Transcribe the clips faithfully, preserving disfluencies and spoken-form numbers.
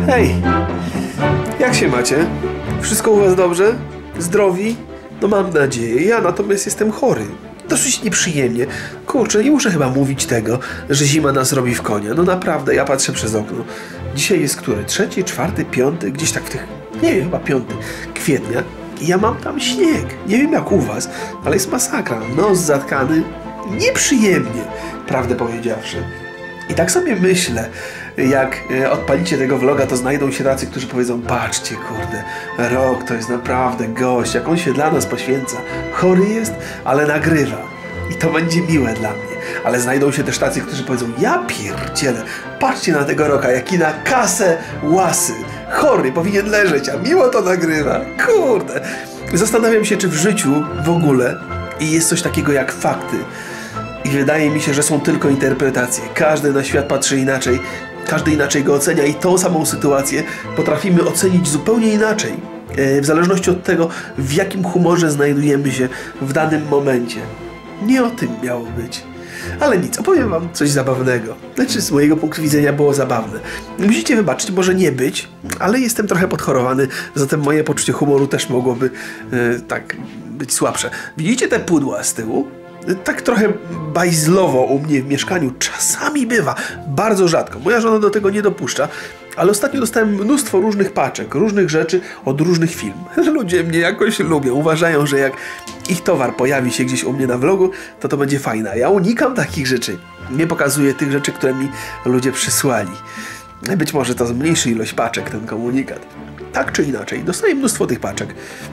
Hej, jak się macie? Wszystko u was dobrze? Zdrowi? No mam nadzieję, ja natomiast jestem chory. Dosyć nieprzyjemnie. Kurczę, nie muszę chyba mówić tego, że zima nas robi w konia. No naprawdę, ja patrzę przez okno. Dzisiaj jest który? Trzeci, czwarty, piąty? Gdzieś tak w tych... Nie wiem, chyba piąty kwietnia. I ja mam tam śnieg. Nie wiem jak u was, ale jest masakra. Nos zatkany. Nieprzyjemnie, prawdę powiedziawszy. I tak sobie myślę, jak odpalicie tego vloga, to znajdą się tacy, którzy powiedzą: patrzcie, kurde, Rok to jest naprawdę gość, jak on się dla nas poświęca. Chory jest, ale nagrywa. I to będzie miłe dla mnie. Ale znajdą się też tacy, którzy powiedzą: ja pierdzielę, patrzcie na tego Roka, jaki na kasę łasy. Chory, powinien leżeć, a miło to nagrywa. Kurde. Zastanawiam się, czy w życiu w ogóle jest coś takiego jak fakty. I wydaje mi się, że są tylko interpretacje. Każdy na świat patrzy inaczej, każdy inaczej go ocenia i tą samą sytuację potrafimy ocenić zupełnie inaczej. W zależności od tego, w jakim humorze znajdujemy się w danym momencie. Nie o tym miało być. Ale nic, opowiem wam coś zabawnego. Znaczy, z mojego punktu widzenia było zabawne. Musicie wybaczyć, może nie być, ale jestem trochę podchorowany, zatem moje poczucie humoru też mogłoby e, tak być słabsze. Widzicie te pudła z tyłu? Tak trochę bajzlowo u mnie w mieszkaniu czasami bywa, bardzo rzadko. Moja żona do tego nie dopuszcza, ale ostatnio dostałem mnóstwo różnych paczek, różnych rzeczy od różnych firm. Ludzie mnie jakoś lubią, uważają, że jak ich towar pojawi się gdzieś u mnie na vlogu, to to będzie fajne. Ja unikam takich rzeczy. Nie pokazuję tych rzeczy, które mi ludzie przysłali. Być może to zmniejszy ilość paczek, ten komunikat. Tak czy inaczej, dostaję mnóstwo tych paczek.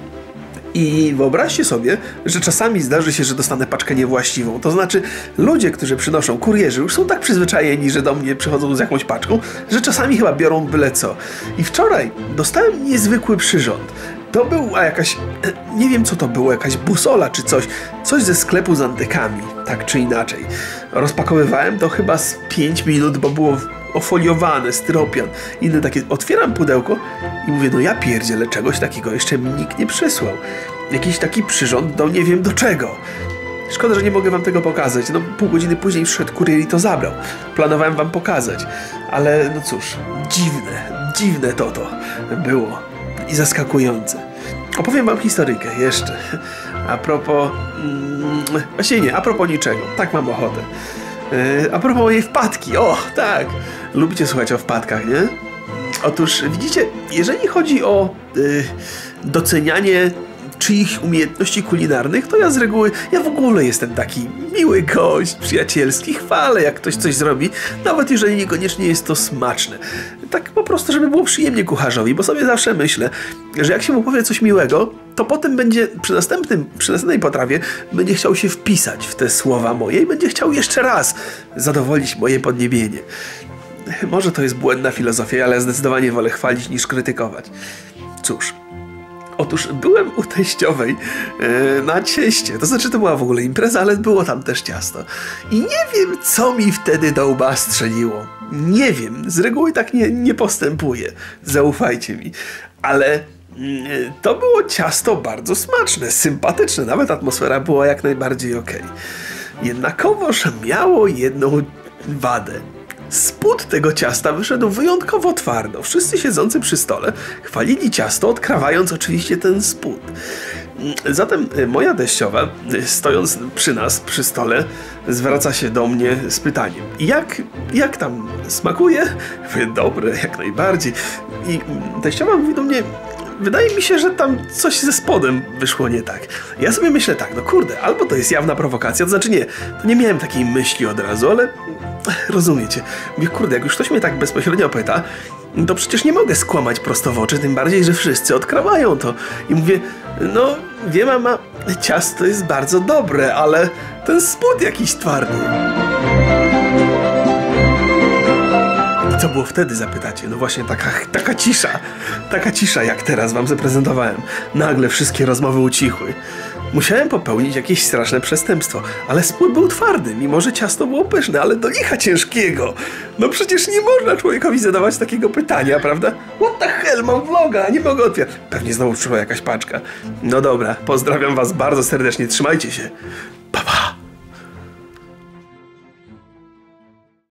I wyobraźcie sobie, że czasami zdarzy się, że dostanę paczkę niewłaściwą. To znaczy, ludzie, którzy przynoszą, kurierzy, już są tak przyzwyczajeni, że do mnie przychodzą z jakąś paczką, że czasami chyba biorą byle co. I wczoraj dostałem niezwykły przyrząd. To była jakaś, nie wiem co to było, jakaś busola czy coś, coś ze sklepu z antykami, tak czy inaczej. Rozpakowywałem to chyba z pięć minut, bo było ofoliowane, styropian, inne takie. Otwieram pudełko i mówię: no ja pierdzielę, czegoś takiego jeszcze mi nikt nie przysłał. Jakiś taki przyrząd do nie wiem do czego. Szkoda, że nie mogę wam tego pokazać. No pół godziny później przyszedł kurier i to zabrał. Planowałem wam pokazać, ale no cóż, dziwne, dziwne to to było i zaskakujące. Opowiem wam historyjkę jeszcze. A propos... Mm, właściwie nie, a propos niczego. Tak mam ochotę. A propos mojej wpadki, o tak, lubicie słuchać o wpadkach, nie? Otóż widzicie, jeżeli chodzi o yy, docenianie czyichś umiejętności kulinarnych, to ja z reguły, ja w ogóle jestem taki miły gość, przyjacielski, chwalę jak ktoś coś zrobi, nawet jeżeli niekoniecznie jest to smaczne. Tak po prostu, żeby było przyjemnie kucharzowi, bo sobie zawsze myślę, że jak się mu powie coś miłego, to potem będzie przy następnym, przy następnej potrawie będzie chciał się wpisać w te słowa moje i będzie chciał jeszcze raz zadowolić moje podniebienie. Może to jest błędna filozofia, ale zdecydowanie wolę chwalić niż krytykować. Cóż. Otóż byłem u teściowej yy, na cieście, to znaczy to była w ogóle impreza, ale było tam też ciasto. I nie wiem, co mi wtedy do łba strzeliło. Nie wiem, z reguły tak nie, nie postępuję, zaufajcie mi. Ale yy, to było ciasto bardzo smaczne, sympatyczne, nawet atmosfera była jak najbardziej okej. Jednakowoż miało jedną wadę. Spód tego ciasta wyszedł wyjątkowo twardo. Wszyscy siedzący przy stole chwalili ciasto, odkrawając oczywiście ten spód. Zatem moja teściowa, stojąc przy nas, przy stole, zwraca się do mnie z pytaniem: jak, jak tam smakuje? Mówię: dobre, jak najbardziej. I teściowa mówi do mnie: wydaje mi się, że tam coś ze spodem wyszło nie tak. Ja sobie myślę tak: no kurde, albo to jest jawna prowokacja, to znaczy nie, to nie miałem takiej myśli od razu, ale rozumiecie. Mówię: kurde, jak już ktoś mnie tak bezpośrednio pyta, to przecież nie mogę skłamać prosto w oczy, tym bardziej, że wszyscy odkrawają to. I mówię: no wie mama, ciasto jest bardzo dobre, ale ten spód jakiś twardy. I co było wtedy, zapytacie? No właśnie taka, taka cisza, taka cisza jak teraz wam zaprezentowałem. Nagle wszystkie rozmowy ucichły. Musiałem popełnić jakieś straszne przestępstwo, ale spód był twardy, mimo że ciasto było pyszne, ale do licha ciężkiego. No przecież nie można człowiekowi zadawać takiego pytania, prawda? What the hell, mam vloga, nie mogę otwierać. Pewnie znowu przyszła jakaś paczka. No dobra, pozdrawiam was bardzo serdecznie, trzymajcie się. Pa, pa.